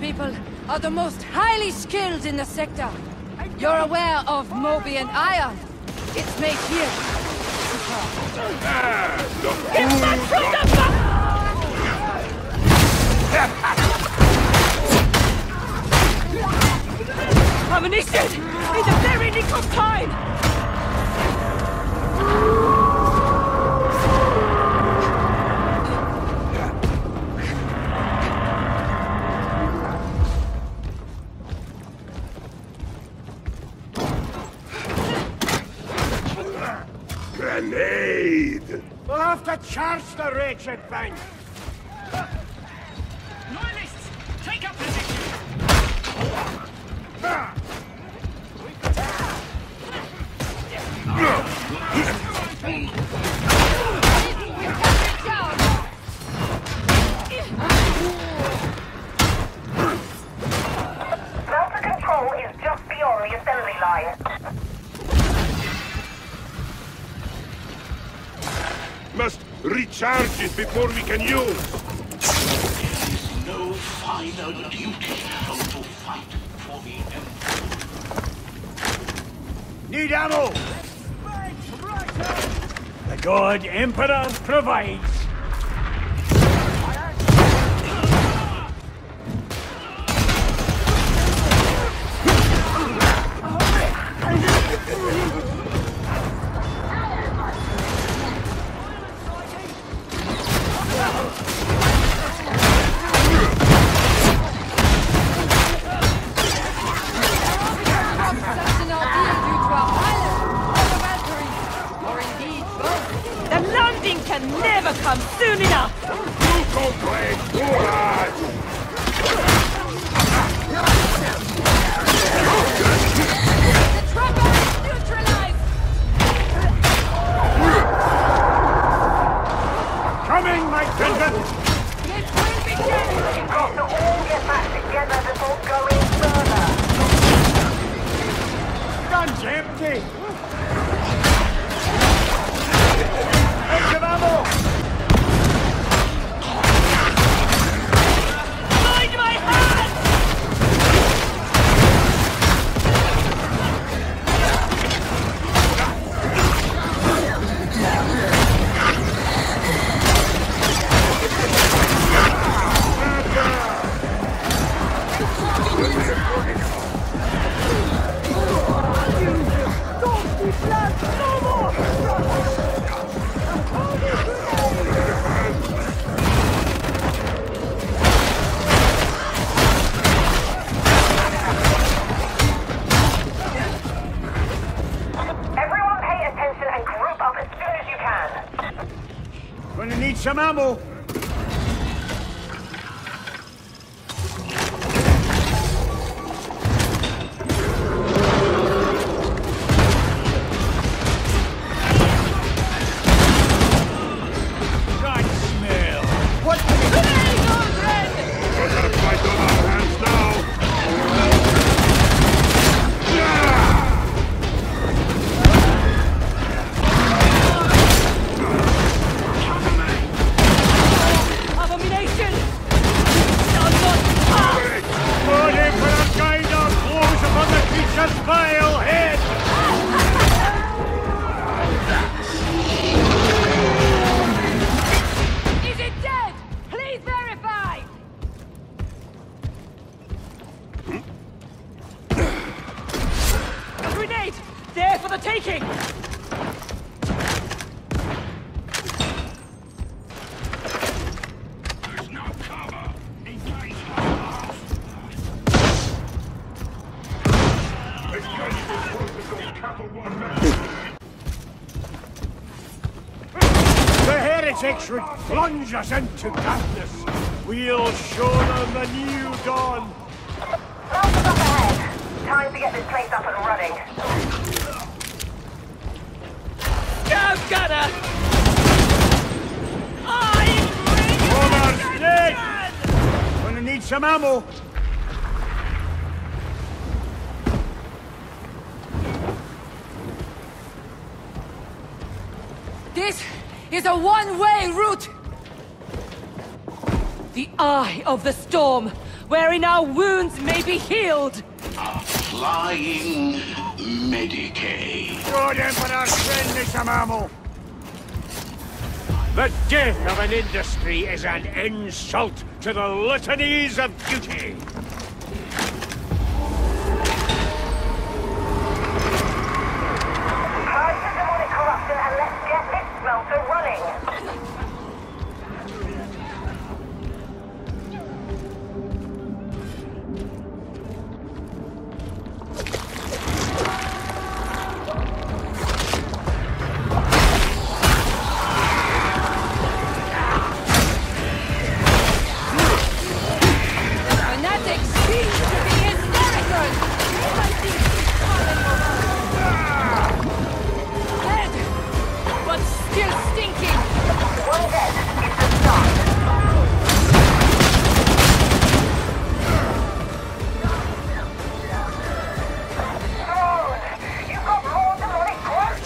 people are the most highly skilled in the sector. You're aware of Moby and Ion? It's made here. Get back from the ammunition! In the very nick of time! Grenade! We'll have to charge the wretched thing! Loyalists, take up position! Delta Control is just beyond the assembly line. Must recharge it before we can use! There is no finer duty than to fight for the Empire. Need ammo! The God Emperor provides! The landing can never come soon enough! You complain too much! The trapper is neutralized! Coming, my children! It will be dead! You've got to all get back together before going further. Guns empty! Out of ammo! Mind my hand! Everyone pay attention and group up as soon as you can. Gonna need some ammo! God smell! What the... We're gonna fight on our hands now! Abomination! Down not pass! God Emperor guide our blows upon the creature's vile head! Is it dead? Please verify! A grenade! There for the taking! There's no cover. Engage The heretics would plunge us into darkness. We'll show them the new dawn. Delta's up ahead. Time to get this place up and running. Go, Gunner! I'm Honor's dead! Gonna need some ammo. This is a one-way route! The eye of the storm wherein our wounds may be healed. Applying Medicaid. God Emperor, send me some ammo! The death of an industry is an insult to the litanies of duty! Purge the demonic corruption and let's get this smelter running. Fanatics seem to be hysterical! Dead, but still stinking! One dead is the start. Throne, you've got more demonic growth.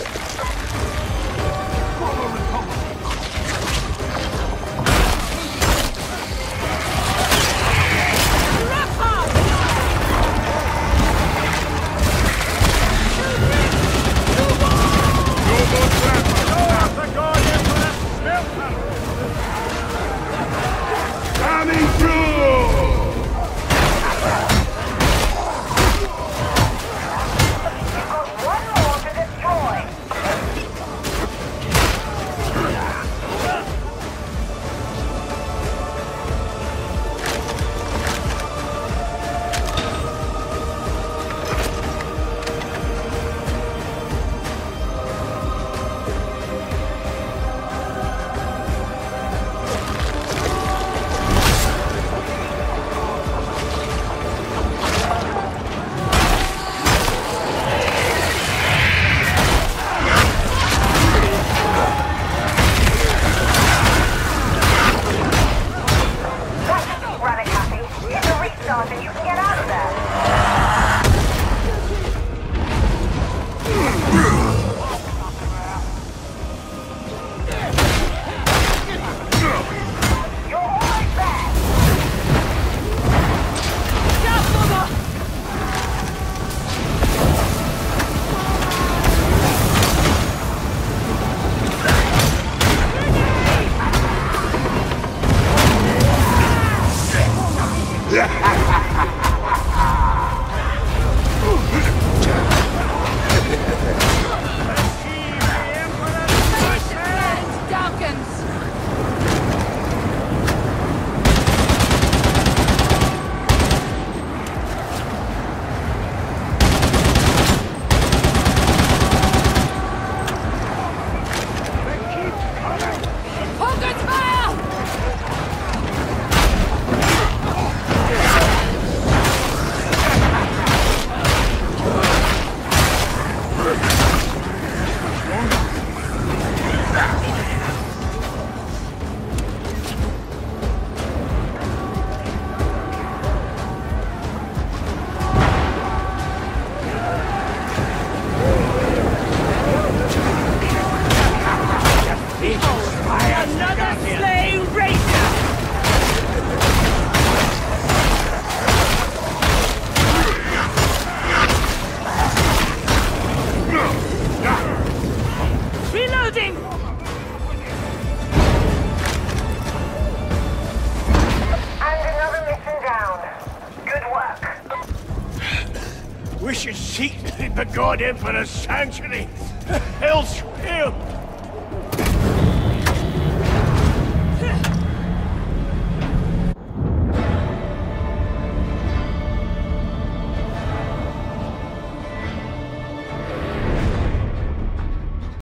The God Emperor smelter! Coming through! You've got one more to destroy. Rabbit happy. Hit the restart and you can get out of there. You're almost there. And Dawkins! Focus fire! Another slain ranger! Reloading! And another mission down. Good work. We should seek the God Emperor's sanctuary! Elsewhere!